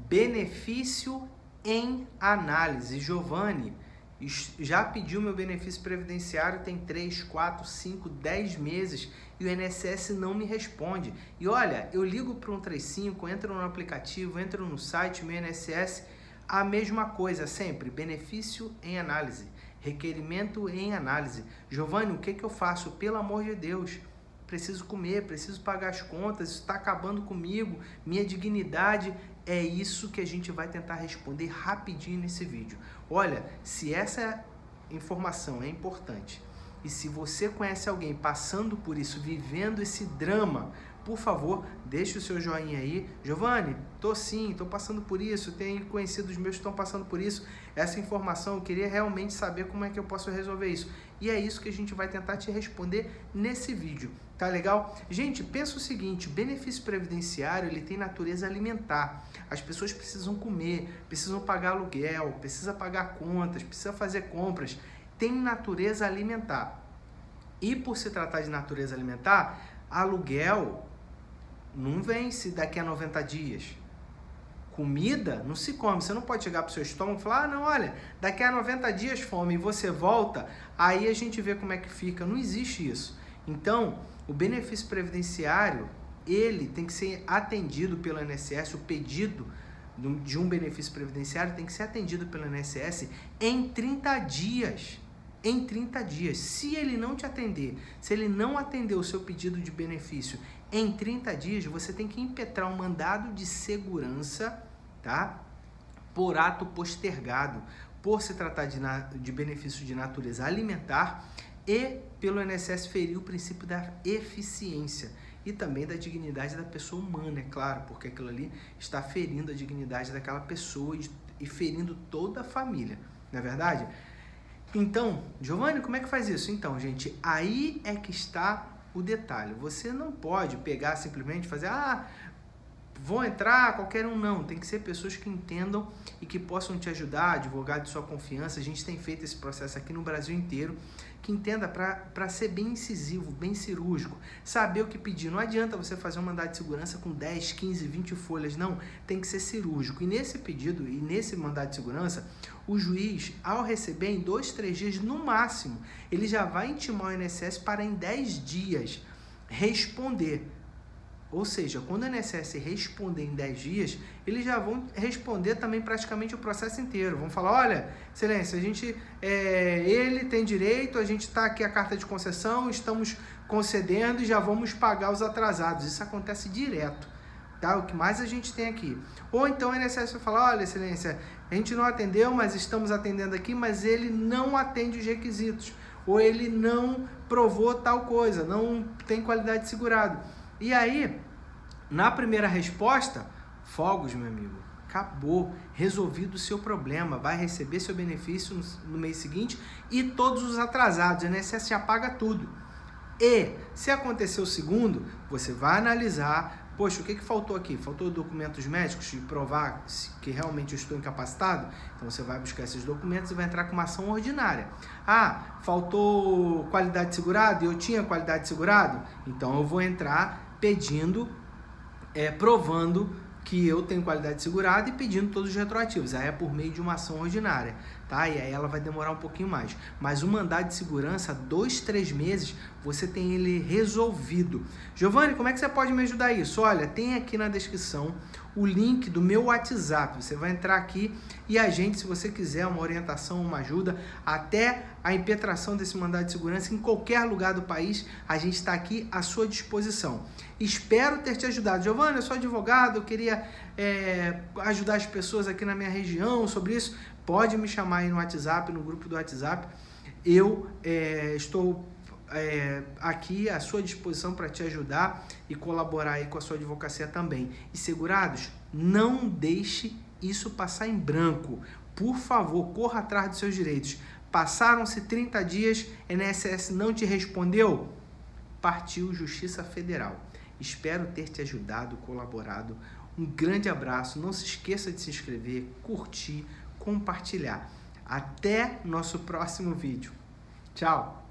benefício em análise. Giovanni, já pediu meu benefício previdenciário tem 3, 4, 5, 10 meses e o INSS não me responde. E olha, eu ligo para o 135, entro no aplicativo, entro no site, meu INSS, a mesma coisa sempre, benefício em análise, requerimento em análise. Giovanni, o que eu faço? Pelo amor de Deus, preciso comer, preciso pagar as contas, isso está acabando comigo, minha dignidade. É isso que a gente vai tentar responder rapidinho nesse vídeo. Olha, se essa informação é importante e se você conhece alguém passando por isso, vivendo esse drama, por favor, deixe o seu joinha aí. Giovanni, tô passando por isso, tenho conhecidos meus que estão passando por isso. Essa informação, eu queria realmente saber como é que eu posso resolver isso. E é isso que a gente vai tentar te responder nesse vídeo. Tá legal? Gente, pensa o seguinte, benefício previdenciário, ele tem natureza alimentar. As pessoas precisam comer, precisam pagar aluguel, precisam pagar contas, precisam fazer compras. Tem natureza alimentar. E por se tratar de natureza alimentar, aluguel não vence daqui a 90 dias. Comida não se come. Você não pode chegar para o seu estômago e falar, ah, não, olha, daqui a 90 dias fome e você volta, aí a gente vê como é que fica. Não existe isso. Então, o benefício previdenciário, ele tem que ser atendido pelo INSS, o pedido de um benefício previdenciário tem que ser atendido pelo INSS em 30 dias. Em 30 dias. Se ele não te atender, se ele não atender o seu pedido de benefício em 30 dias, você tem que impetrar um mandado de segurança, tá? Por ato postergado, por se tratar de benefício de natureza alimentar e pelo INSS ferir o princípio da eficiência e também da dignidade da pessoa humana, é claro, porque aquilo ali está ferindo a dignidade daquela pessoa e ferindo toda a família, não é verdade? Então, Giovanni, como é que faz isso? Então, gente, aí é que está o detalhe. Você não pode pegar simplesmente e fazer, vou entrar, qualquer um não. Tem que ser pessoas que entendam e que possam te ajudar, advogado de sua confiança. A gente tem feito esse processo aqui no Brasil inteiro, que entenda para ser bem incisivo, bem cirúrgico, saber o que pedir. Não adianta você fazer um mandado de segurança com 10, 15, 20 folhas, não. Tem que ser cirúrgico. E nesse pedido e nesse mandado de segurança, o juiz, ao receber em 2, 3 dias no máximo, ele já vai intimar o INSS para em 10 dias responder. Ou seja, quando o INSS responder em 10 dias, eles já vão responder também praticamente o processo inteiro. Vão falar, olha, excelência, ele tem direito, a gente está aqui a carta de concessão, estamos concedendo e já vamos pagar os atrasados. Isso acontece direto, tá? O que mais a gente tem aqui. Ou então o INSS vai falar, olha, excelência, a gente não atendeu, mas estamos atendendo aqui, mas ele não atende os requisitos. Ou ele não provou tal coisa, não tem qualidade de segurado. E aí, na primeira resposta, fogos, meu amigo, acabou, resolvido o seu problema, vai receber seu benefício no mês seguinte e todos os atrasados, o INSS já paga tudo. E, se acontecer o segundo, você vai analisar, poxa, o que faltou aqui? Faltou documentos médicos de provar que realmente eu estou incapacitado? Então você vai buscar esses documentos e vai entrar com uma ação ordinária. Ah, faltou qualidade de segurado e eu tinha qualidade de segurado? Então eu vou entrar pedindo, provando que eu tenho qualidade de segurado e pedindo todos os retroativos. Aí é por meio de uma ação ordinária, tá? E aí ela vai demorar um pouquinho mais. Mas o mandado de segurança, 2, 3 meses, você tem ele resolvido. Giovanni, como é que você pode me ajudar isso? Olha, tem aqui na descrição o link do meu WhatsApp. Você vai entrar aqui e a gente, se você quiser uma orientação, uma ajuda, até a impetração desse mandado de segurança em qualquer lugar do país, a gente está aqui à sua disposição. Espero ter te ajudado. Giovanni, eu sou advogado, eu queria ajudar as pessoas aqui na minha região sobre isso. Pode me chamar aí no WhatsApp, no grupo do WhatsApp. Eu estou aqui à sua disposição para te ajudar e colaborar aí com a sua advocacia também. E segurados, não deixe isso passar em branco. Por favor, corra atrás dos seus direitos. Passaram-se 30 dias, INSS não te respondeu? Partiu Justiça Federal. Espero ter te ajudado, colaborado. Um grande abraço. Não se esqueça de se inscrever, curtir, compartilhar. Até nosso próximo vídeo. Tchau!